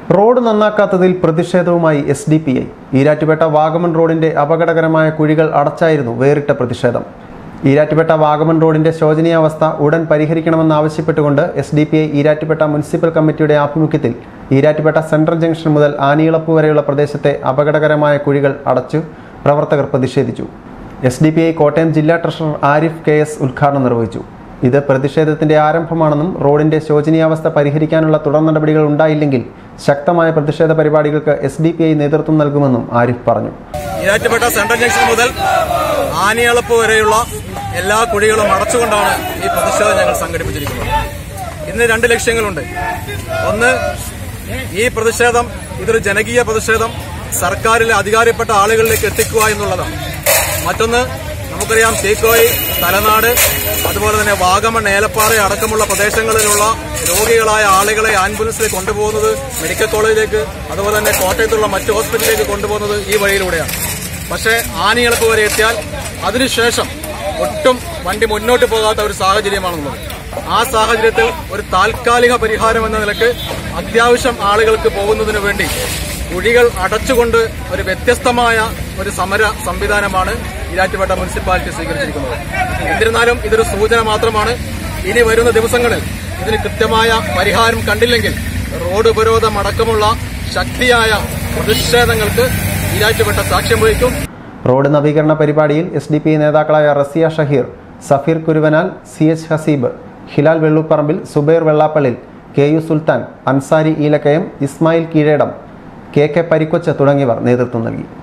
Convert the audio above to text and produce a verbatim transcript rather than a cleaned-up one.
Road നന്നാക്കാത്തതിൽ പ്രതിഷേധവുമായി S D P I. Erattupetta Vagamon റോഡിന്റെ അപകടകരമായ കുഴികൾ അടച്ചായിരുന്നു വേറിട്ട പ്രതിഷേധം. ഈരാറ്റുപേട്ട വാഗമൺ റോഡിന്റെ ശോചനീയാവസ്ഥ ഉടൻ പരിഹരിക്കണമെന്നാവശ്യപ്പെട്ടുകൊണ്ട് S D P I Erattupetta municipal കമ്മിറ്റിയുടെ ആഭിമുഖ്യത്തിൽ ഈരാറ്റുപേട്ട സെൻട്രൽ ജംഗ്ഷൻ മുതൽ ആനിയിളപ്പ് വരെയുള്ള പ്രദേശത്തെ അപകടകരമായ കുഴികൾ അടച്ചു പ്രവർത്തകർ പ്രതിഷേധിച്ചു. S D P I Kottayam ജില്ലാ ട്രഷറർ ആരിഫ് കെ എസ് ഉദ്ഘാടനം നിർവഹിച്ചു. ഇത് പ്രതിഷേധത്തിന്റെ ആരംഭമാണെന്നും റോഡിന്റെ ശോചനീയാവസ്ഥ പരിഹരിക്കാനുള്ള തുടർ നടപടികൾ ഉണ്ടായില്ലെങ്കിൽ ശക്തമായ പ്രതിഷേധ പരിപാടികൾക്ക് എസ് ഡി പി ഐ നേതൃത്വം നൽകുമെന്നും ആരിഫ് പറഞ്ഞു. ഈരാറ്റുപേട്ട സെൻട്രൽ ജംഗ്ഷൻ മുതൽ ആനിയളപ്പ് വരെയുള്ള എല്ലാ കുഴികളും അടച്ചുകൊണ്ടാണ് ഈ പ്രതിഷേധം ഞങ്ങൾ സംഘടിപ്പിച്ചിരിക്കുന്നത്. ഇന്ന് രണ്ട് ലക്ഷ്യങ്ങളുണ്ട്. ഒന്ന്, ഈ പ്രതിഷേധം ഇതൊരു ജനകീയ പ്രതിഷേധം സർക്കാരിലെ അധികാരപ്പെട്ട ആളുകളിലേക്ക് എത്തിക്കുക എന്നുള്ളതാണ്. മറ്റൊന്ന്, നമുക്കറിയാം തീക്കോയി, തലനാട്, അതുപോലെ തന്നെ വാഗമൺ, ഏലപ്പാറ അടക്കമുള്ള പ്രദേശങ്ങളിലുള്ള രോഗികളായ ആളുകളെ ആംബുലൻസിലേക്ക് കൊണ്ടുപോകുന്നത് മെഡിക്കൽ കോളേജിലേക്ക്, അതുപോലെ തന്നെ കോട്ടയത്തുള്ള മറ്റു ഹോസ്പിറ്റലിലേക്ക് കൊണ്ടുപോകുന്നത് ഈ വഴിയിലൂടെയാണ്. പക്ഷേ ആനിയളപ്പ് വരെ എത്തിയാൽ അതിനുശേഷം ഒട്ടും വണ്ടി മുന്നോട്ട് പോകാത്ത ഒരു സാഹചര്യമാണുള്ളത്. ആ സാഹചര്യത്തിൽ ഒരു താൽക്കാലിക പരിഹാരം എന്ന നിലക്ക് അത്യാവശ്യം ആളുകൾക്ക് പോകുന്നതിനു വേണ്ടി കുഴികൾ അടച്ചുകൊണ്ട് ഒരു വ്യത്യസ്തമായ ഒരു സമര സംവിധാനമാണ് ഈരാറ്റുപേട്ട മുനിസിപ്പാലിറ്റി സ്വീകരിച്ചിരിക്കുന്നത്. എന്നിരുന്നാലും ഇതൊരു സൂചന മാത്രമാണ്. ഇനി വരുന്ന ദിവസങ്ങളിൽ ഇതിന് കൃത്യമായ പരിഹാരം കണ്ടില്ലെങ്കിൽ റോഡ് ഉപരോധം അടക്കമുള്ള ശക്തിയായ പ്രതിഷേധങ്ങൾക്ക് ഈരാറ്റുപേട്ട സാക്ഷ്യം വഹിക്കും. റോഡ് നവീകരണ പരിപാടിയിൽ എസ് ഡി പി ഐ നേതാക്കളായ Raziya Shaheer, Safeer Kuruvanal, C H Haseeb, Hilal Vellooparambil, Subair Vellappallil, K U Sultan, Ansari Eelakkayam, Ismail Keezhedam, K K Parikocha തുടങ്ങിയവർ നേതൃത്വം നൽകി.